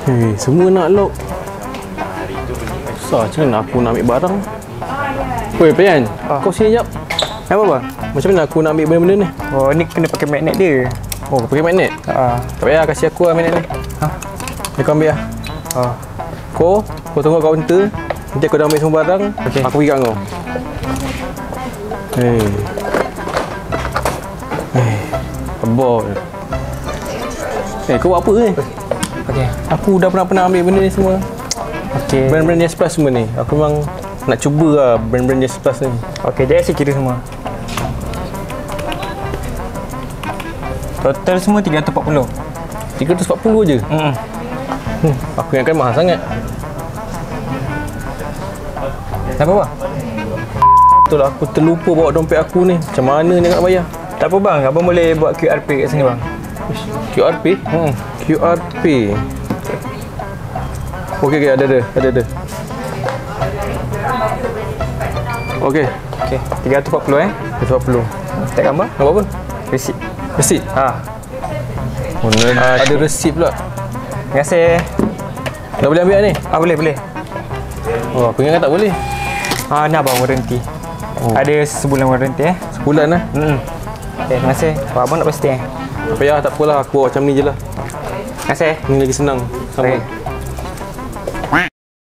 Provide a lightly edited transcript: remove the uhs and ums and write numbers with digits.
Semua nak lock. Susah macam mana aku nak ambil barang. Woi, Pian. Kau sini jap. Apa bang? Macam mana aku nak ambil benda-benda ni? Oh, ni kena pakai magnet dia. Oh, kau pakai magnet? Tak payah, kasih aku lah magnet ni. Ni kau ambil lah. Kau tunggu kat kaunter. Nanti aku dah ambil semua barang. Aku pergi kat kau. Abang. Kau buat apa ni? Aku dah pernah ambil benda ni semua. Brand-brand Yes Plus semua ni. Aku memang nak cuba lah brand-brand Yes Plus ni. Jadi saya kira semua. Total semua 340. 340 je? Aku ingatkan mahal sangat. Kenapa bang? Betul lah, aku terlupa bawa dompet aku ni. Macam mana ni nak bayar? Tak apa bang, abang boleh buat QR Pay kat sini bang. QR Pay? QR Pay. Okey, ada. Okey. 340 340. Tak gambar? Apa pun? Resit. Resit? Ada resit pula. Terima kasih. Dah boleh ambil ni? Boleh. Oh, aku ingat tak boleh. Ni abang warranty. Ada sebulan warranty Sebulan lah? Terima kasih. Abang nak pasti Tak payah, tak apalah. Aku bawa macam ni je lah. Terima kasih. Ni lagi senang. Sama.